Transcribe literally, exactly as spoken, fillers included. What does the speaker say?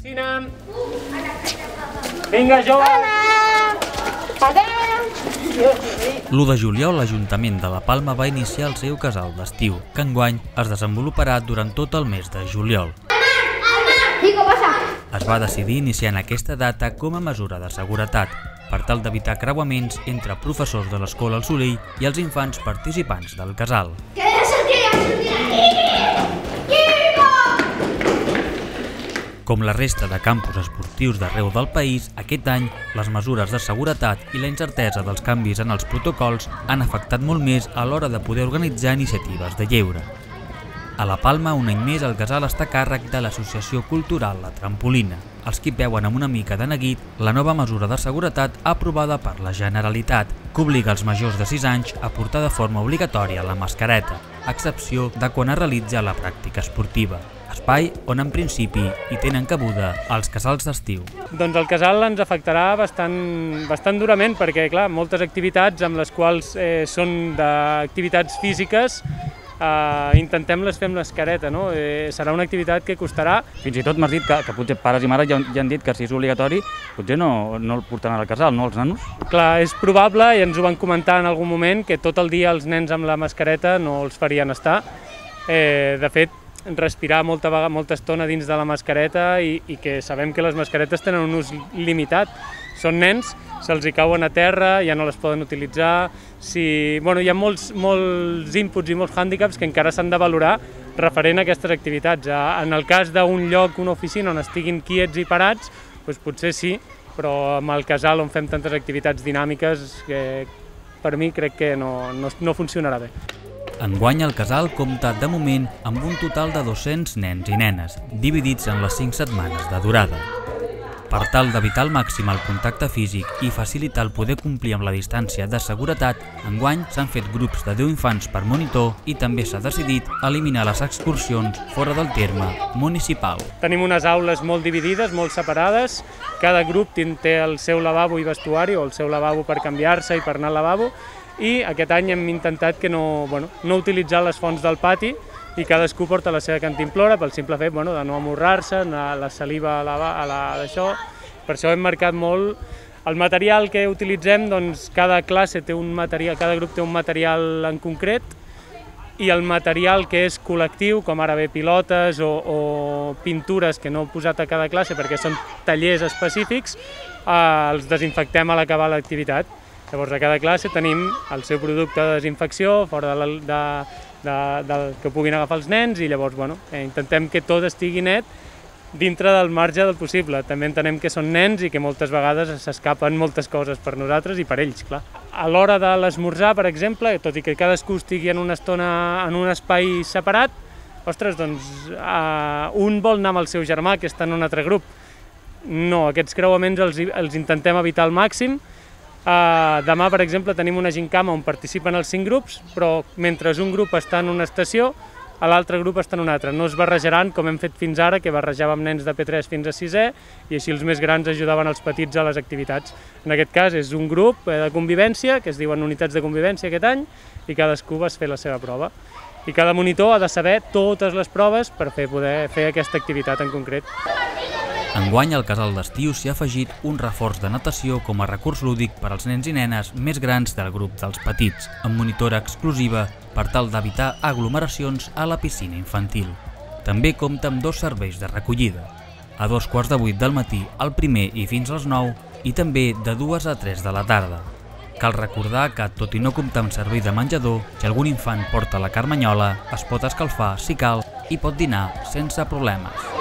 Cine! Vinga, jove! l'u de juliol, l'Ajuntament de La Palma va iniciar el seu casal d'estiu, que enguany es desenvoluparà durant tot el mes de juliol. Es va decidir iniciar en aquesta data com a mesura de seguretat, per tal d'evitar creuaments entre professors de l'Escola El Solell i els infants participants del casal. Com la resta de campus esportius d'arreu del país, aquest any les mesures de seguretat i la incertesa dels canvis en els protocols han afectat molt més a l'hora de poder organitzar iniciatives de lleure. A La Palma, un any més, el casal està a càrrec de l'Associació Cultural La Trampolina, els qui veuen amb una mica de neguit la nova mesura de seguretat aprovada per la Generalitat, que obliga els majors de sis anys a portar de forma obligatòria la mascareta, a excepció de quan es realitza la pràctica esportiva, espai on en principi hi tenen cabuda els casals d'estiu. Doncs el casal ens afectarà bastant, bastant durament perquè, clar, moltes activitats amb les quals eh, són d'activitats físiques Uh, intentem les fer amb mascareta, no? Eh, serà una activitat que costarà. Fins i tot m'has dit que, que potser pares i mares ja, ja han dit que si és obligatori potser no, no el portaran al casal, no, els nanos? Clar, és probable, i ens ho van comentar en algun moment, que tot el dia els nens amb la mascareta no els farien estar. Eh, de fet, respirar molta, molta estona dins de la mascareta i, i que sabem que les mascaretes tenen un ús limitat. Són nens, se'ls hi cauen a terra, ja no les poden utilitzar. Si, bueno, hi ha molts, molts inputs i molts hàndicaps que encara s'han de valorar referent a aquestes activitats. En el cas d'un lloc, una oficina on estiguin quiets i parats, doncs potser sí, però amb el casal on fem tantes activitats dinàmiques que per mi crec que no, no, no funcionarà bé. Enguany el casal compta de moment amb un total de dos-cents nens i nenes, dividits en les cinc setmanes de durada. Per tal d'evitar al màxim el contacte físic i facilitar el poder complir amb la distància de seguretat, enguany s'han fet grups de deu infants per monitor i també s'ha decidit eliminar les excursions fora del terme municipal. Tenim unes aules molt dividides, molt separades. Cada grup té el seu lavabo i vestuari, o el seu lavabo per canviar-se i per anar al lavabo, i aquest any hem intentat que no, bueno, no utilitzar les fonts del pati i cadascú porta la seva cantimplora pel simple fet bueno, de no amorrar-se, la saliva a la, a la, d'això. Per això hem marcat molt el material que utilitzem. Doncs cada classe té un material, cada grup té un material en concret, i el material que és col·lectiu, com ara bé pilotes o, o pintures que no he posat a cada classe perquè són tallers específics, eh, els desinfectem a l'acabar l'activitat. Llavors a cada classe tenim el seu producte de desinfecció fora de la, de, de, del que puguin agafar els nens, i llavors bueno, eh, intentem que tot estigui net dintre del marge del possible. També entenem que són nens i que moltes vegades s'escapen moltes coses per nosaltres i per ells, clar. A l'hora de l'esmorzar, per exemple, tot i que cadascú estigui en una estona en un espai separat, ostres, doncs eh, un vol anar amb el seu germà que està en un altre grup. No, aquests creuaments els, els intentem evitar al màxim. Uh, demà, per exemple, tenim una gincama on participen els cinc grups, però mentre un grup està en una estació, l'altre grup està en una altra. No es barrejaran com hem fet fins ara, que barrejàvem nens de P tres fins a sisè, i així els més grans ajudaven els petits a les activitats. En aquest cas és un grup de convivència, que es diuen unitats de convivència aquest any, i cadascú va fer la seva prova. I cada monitor ha de saber totes les proves per fer, poder fer aquesta activitat en concret. Enguany al casal d'estiu s'hi ha afegit un reforç de natació com a recurs lúdic per als nens i nenes més grans del grup dels petits, amb monitora exclusiva per tal d'evitar aglomeracions a la piscina infantil. També compta amb dos serveis de recollida, a dos quarts de vuit del matí al primer i fins als nou, i també de dues a tres de la tarda. Cal recordar que, tot i no comptar amb servei de menjador, si algun infant porta la carmanyola, es pot escalfar si cal i pot dinar sense problemes.